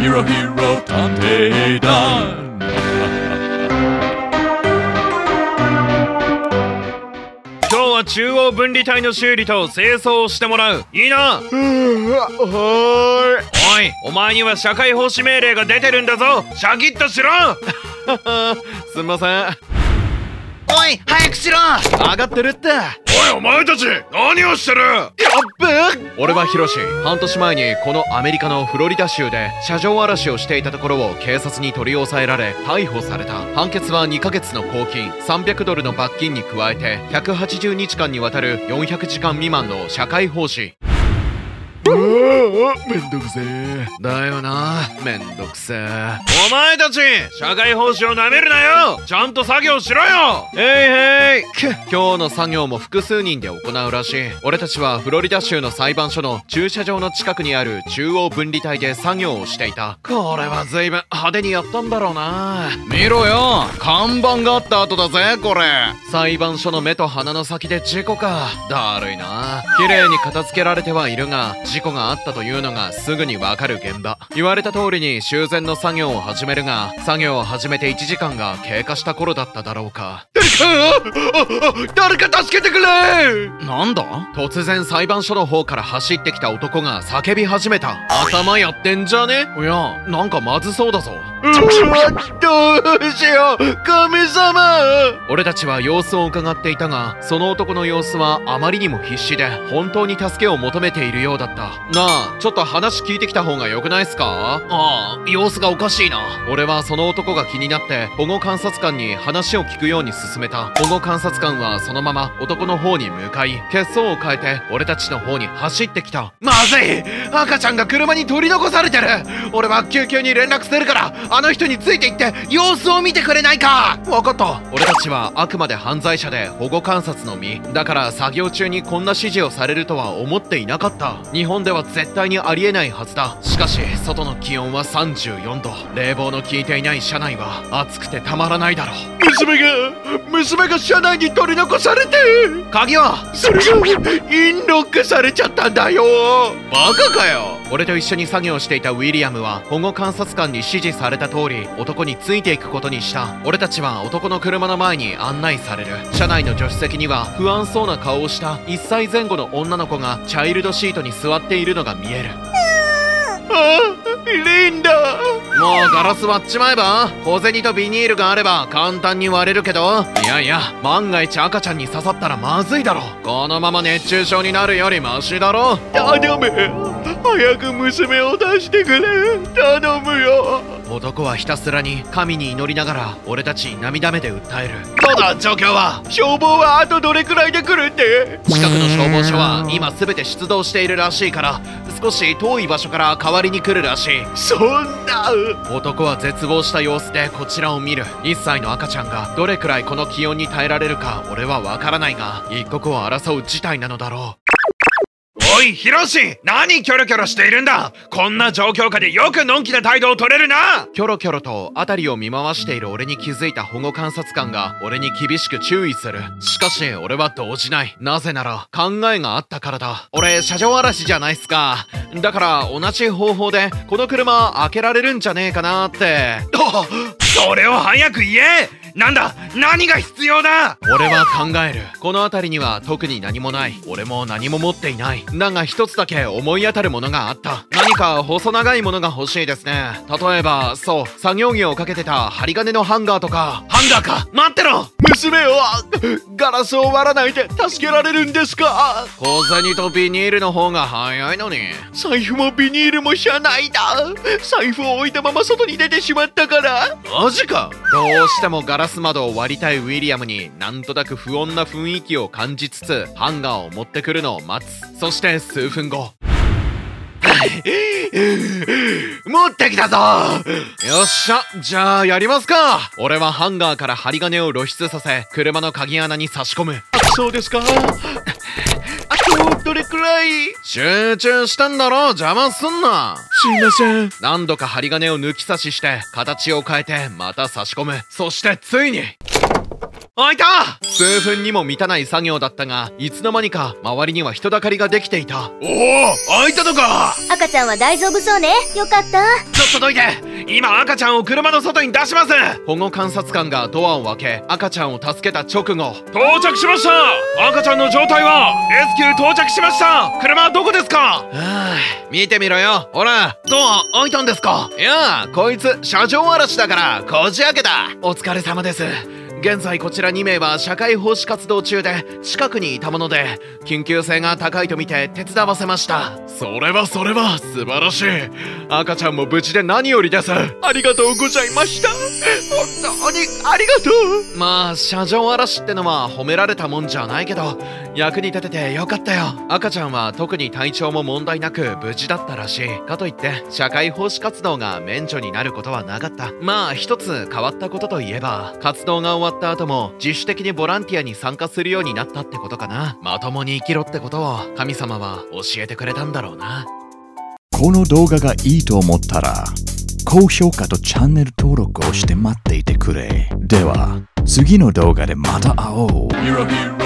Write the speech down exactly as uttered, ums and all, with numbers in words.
ヒロヒロ探偵団。 今日は中央分離帯の修理と清掃をしてもらう。いいな。 うーわ、はーい。 おい、お前には社会奉仕命令が出てるんだぞ。シャキッとしろ。すんません。 おい、早くしろ。 上がってるって。 おい、お前たち何をしてる。 やっべ。 俺はヒロシ。半年前にこのアメリカのフロリダ州で車上荒らしをしていたところを警察に取り押さえられ逮捕された。判決はにかげつの拘禁、さんびゃくドルの罰金に加えてひゃくはちじゅうにちかんにわたるよんひゃくじかん未満の社会奉仕。 うわ、めんどくせえ。 だよな、めんどくせえ。お前たち社会奉仕をなめるなよ。ちゃんと作業しろよ。へいへい。今日の作業も複数人で行うらしい。俺たちはフロリダ州の裁判所の駐車場の近くにある中央分離帯で作業をしていた。これは随分派手にやったんだろうな。見ろよ、看板があった後だぜこれ。裁判所の目と鼻の先で事故か。だるいな。綺麗に片付けられてはいるが事故があったというのがすぐにわかる現場。言われた通りに修繕の作業を始めるが、作業を始めていちじかんが経過した頃だっただろうか。 誰か助けてくれ。 なんだ。突然裁判所の方から走ってきた男が叫び始めた。頭やってんじゃね。いや、なんかまずそうだぞ。 うわ、どうしよう、神様。 俺たちは様子を伺っていたが、その男の様子はあまりにも必死で本当に助けを求めているようだった。なあ、ちょっと話聞いてきた方がよくないっすか。ああ、様子がおかしいな。俺はその男が気になって保護観察官に話を聞くように勧めた。保護観察官はそのまま男の方に向かい、血相を変えて俺たちの方に走ってきた。 まずい、赤ちゃんが車に取り残されてる。俺は救急に連絡するから、あの人について行って様子を見てくれないか。 分かった。俺たちはあくまで犯罪者で保護観察の身だから、作業中にこんな指示をされるとは思っていなかった。日本では絶対にありえないはずだ。しかし外の気温はさんじゅうよんど、冷房の効いていない車内は暑くてたまらないだろう。 娘が娘が車内に取り残されて、 鍵はそれがインロックされちゃったんだよ。 バカかよ。俺と一緒に作業していたウィリアムは保護観察官に指示された通り男についていくことにした。俺たちは男の車の前に案内される。車内の助手席には不安そうな顔をしたいっさいぜん後の女の子がチャイルドシートに座っているのが見える。 あ、リンダ。 もうガラス割っちまえば。小銭とビニールがあれば簡単に割れるけど、いやいや、万が一赤ちゃんに刺さったらまずいだろ。このまま熱中症になるよりマシだろ。 頼む、早く娘を出してくれ。頼むよ。 男はひたすらに神に祈りながら俺たちに涙目で訴える。どうだ状況は。 消防はあとどれくらいで来るって。 近くの消防署は今全て出動しているらしいから、少し遠い場所から代わりに来るらしい。 そんな。 男は絶望した様子でこちらを見る。いっさいの赤ちゃんがどれくらいこの気温に耐えられるか俺はわからないが、一刻を争う事態なのだろう。おいヒロシ、何キョロキョロしているんだ。こんな状況下でよくのんきな態度を取れるな。キョロキョロと辺りを見回している俺に気づいた保護観察官が俺に厳しく注意する。しかし俺は動じない。なぜなら考えがあったからだ。俺車上荒らしじゃないっすか。だから同じ方法でこの車開けられるんじゃねえかなって。それを早く言え。なんだ、何が必要だ。俺は考える。この辺りには特に何もない。俺も何も持っていない。だが一つだけ思い当たるものがあった。何か細長いものが欲しいですね。例えばそう作業着をかけてた針金のハンガーとか。ハンガーか。待ってろ。 娘をガラスを割らないで助けられるんですか。 小銭とビニールの方が早いのに。 財布もビニールも車内だ。財布を置いたまま外に出てしまったから。 マジか。どうしてもガラス窓を割りたいウィリアムになんとなく不穏な雰囲気を感じつつハンガーを持ってくるのを待つ。そして数分後持ってきたぞ。 よっしゃ、じゃあやりますか。俺はハンガーから針金を露出させ車の鍵穴に差し込む。 そうですか。あとどれくらい。 集中したんだろ。邪魔すんな。 すいません。 何度か針金を抜き差しして形を変えてまた差し込む。そしてついに開いた。数分にも満たない作業だったが、いつの間にか周りには人だかりができていた。 おお、開いたのか。 赤ちゃんは大丈夫そうね。よかった。 ちょっとどいて。今赤ちゃんを車の外に出します。保護観察官がドアを開け、赤ちゃんを助けた直後、 到着しました。赤ちゃんの状態は。レスキュー到着しました。車はどこですか。 はあ、見てみろよ。ほら、ドア開いたんですか。いや、こいつ車上荒らしだからこじ開けた。お疲れ様です。現在こちらに名は社会奉仕活動中で近くにいたもので、緊急性が高いと見て手伝わせました。それはそれは素晴らしい。赤ちゃんも無事で何よりです。ありがとうございました。本当にありがとう。まあ車上荒らしってのは褒められたもんじゃないけど、役に立ててよかったよ。赤ちゃんは特に体調も問題なく無事だったらしい。かといって社会奉仕活動が免除になることはなかった。まあ一つ変わったことといえば、活動が終わった後も自主的にボランティアに参加するようになったってことかな。まともに生きろってことを神様は教えてくれたんだろうな。 この動画がいいと思ったら高評価とチャンネル登録をして待っていてくれ。では次の動画でまた会おう。